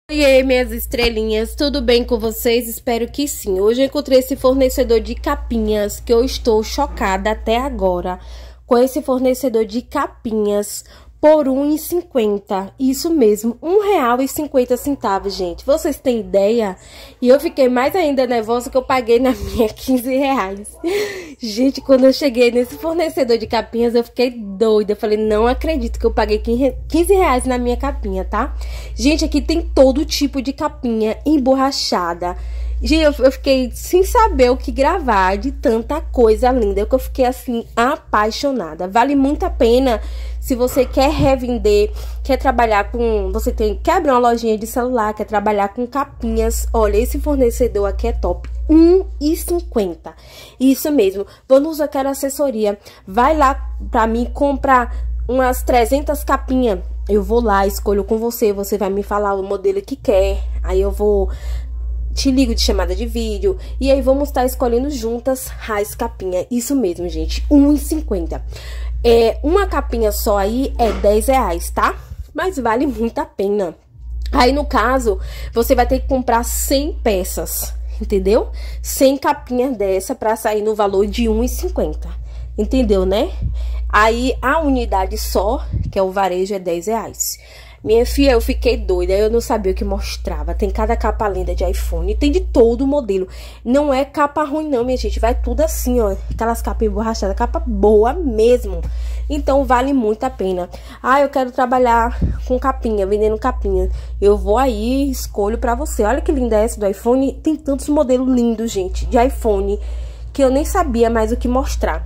E aí, minhas estrelinhas, tudo bem com vocês? Espero que sim. Hoje eu encontrei esse fornecedor de capinhas que eu estou chocada até agora com esse fornecedor de capinhas por R$1,50. Isso mesmo, R$1,50, gente. Vocês têm ideia? E eu fiquei mais ainda nervosa que eu paguei na minha R$15. Gente, quando eu cheguei nesse fornecedor de capinhas, eu fiquei doida. Eu falei, não acredito que eu paguei R$15 na minha capinha, tá? Gente, aqui tem todo tipo de capinha emborrachada. Gente, eu fiquei sem saber o que gravar de tanta coisa linda. Que eu fiquei assim, apaixonada. Vale muito a pena se você quer revender, quer trabalhar com... quer abrir uma lojinha de celular, quer trabalhar com capinhas. Olha, esse fornecedor aqui é top. R$1,50. Isso mesmo. Vanusa, quero assessoria. Vai lá pra mim comprar umas 300 capinhas. Eu vou lá, escolho com você. Você vai me falar o modelo que quer. Aí eu vou... te ligo de chamada de vídeo. E aí vamos estar escolhendo juntas as capinhas. Isso mesmo, gente. R$1,50. Uma capinha só aí é R$10, tá? Mas vale muito a pena. Aí, no caso, você vai ter que comprar 100 peças. Entendeu? 100 capinhas dessa pra sair no valor de R$1,50. Entendeu, né? Aí, a unidade só, que é o varejo, é R$10. Minha filha, eu fiquei doida, eu não sabia o que mostrava. Tem cada capa linda de iPhone, tem de todo modelo. Não é capa ruim não, minha gente, vai tudo assim, ó. Aquelas capas emborrachadas, capa boa mesmo. Então, vale muito a pena. Ah, eu quero trabalhar com capinha, vendendo capinha. Eu vou aí, escolho pra você. Olha que linda essa do iPhone. Tem tantos modelos lindos, gente, de iPhone, que eu nem sabia mais o que mostrar.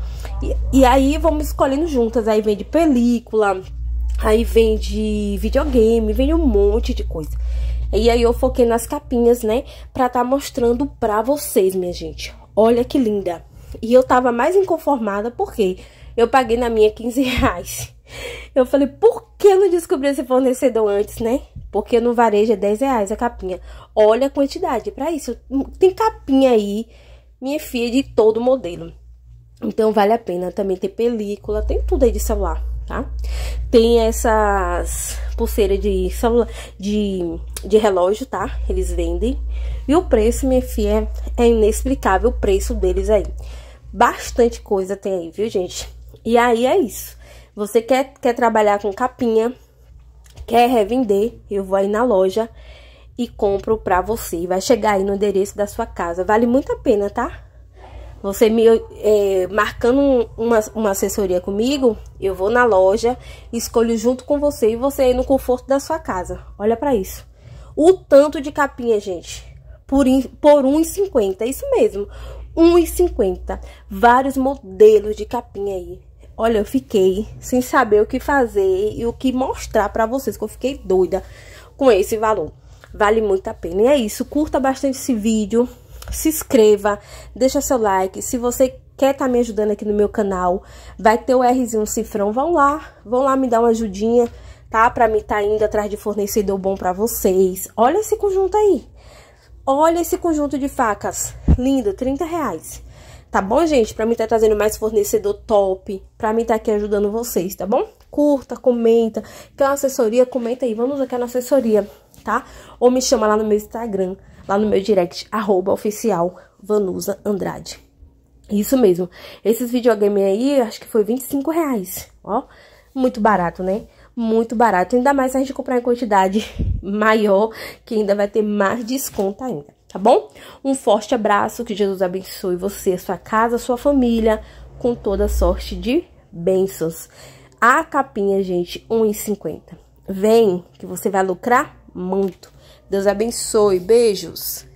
E aí, vamos escolhendo juntas. Aí, vem de película... Aí vende videogame, vende um monte de coisa. E aí eu foquei nas capinhas, né? Pra tá mostrando pra vocês, minha gente. Olha que linda. E eu tava mais inconformada porque eu paguei na minha R$15. Eu falei, por que eu não descobri esse fornecedor antes, né? Porque no varejo é R$10 a capinha. Olha a quantidade, pra isso. Tem capinha aí, minha filha, de todo modelo. Então vale a pena. Também tem película, tem tudo aí de celular. Tá? Tem essas pulseiras de celular, de relógio, tá? Eles vendem. E o preço, minha filha, é inexplicável o preço deles aí. Bastante coisa tem aí, viu, gente? E aí é isso. Você quer trabalhar com capinha, quer revender, eu vou aí na loja e compro pra você. Vai chegar aí no endereço da sua casa. Vale muito a pena, tá? Você me marcando uma assessoria comigo, eu vou na loja, escolho junto com você e você aí no conforto da sua casa. Olha pra isso. O tanto de capinha, gente, por R$1,50, isso mesmo, R$1,50. Vários modelos de capinha aí. Olha, eu fiquei sem saber o que fazer e o que mostrar pra vocês, que eu fiquei doida com esse valor. Vale muito a pena. E é isso, curta bastante esse vídeo. Se inscreva, deixa seu like. Se você quer estar me ajudando aqui no meu canal, vai ter o Rzinho cifrão. Vão lá me dar uma ajudinha, tá? Pra mim tá indo atrás de fornecedor bom pra vocês. Olha esse conjunto aí. Olha esse conjunto de facas. Lindo, R$30. Tá bom, gente? Pra mim tá trazendo mais fornecedor top. Pra mim tá aqui ajudando vocês, tá bom? Curta, comenta. Quer uma assessoria? Comenta aí. Vamos aqui na assessoria, tá? Ou me chama lá no meu Instagram. Lá no meu direct, @oficial Vanusa Andrade. Isso mesmo. Esses videogames aí, acho que foi R$25. Ó, muito barato, né? Muito barato. Ainda mais se a gente comprar em quantidade maior, que ainda vai ter mais desconto ainda, tá bom? Um forte abraço, que Jesus abençoe você, sua casa, sua família, com toda sorte de bênçãos. A capinha, gente, R$1,50. Vem, que você vai lucrar muito. Deus abençoe. Beijos.